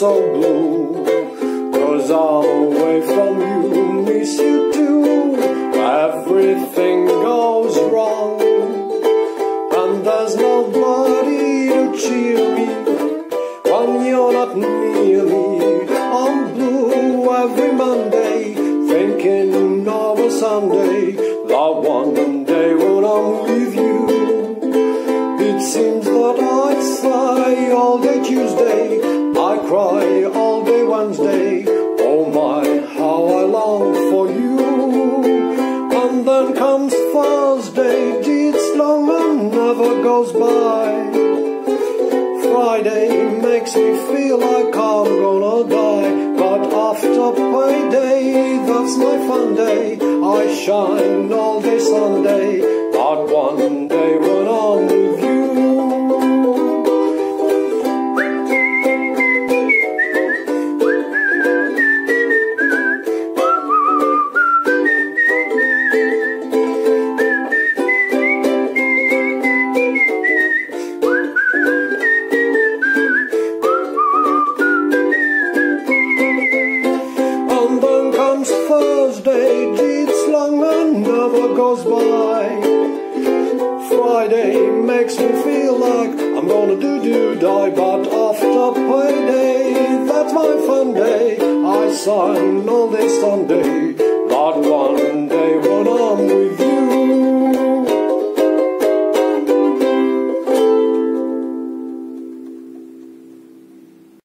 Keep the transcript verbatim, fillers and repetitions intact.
so blue, 'cause I'm away from you, miss you too. Everything goes wrong, and there's nobody to cheer me when you're not near me. I'm blue every Monday, thinking of a Sunday, that one day when I'm with you. It seems that I sigh all day Tuesday, I cry all day Wednesday. Oh my, how I long for you. And then comes Thursday, it's long and never goes by. Friday makes me feel like I'm gonna die, but after payday, that's my fun day. I shine all day Sunday, that one day when I'm with you. Thursday, it's long and never goes by. Friday makes me feel like I'm gonna do-do-die, but after payday, that's my fun day. I sign all day Sunday, that one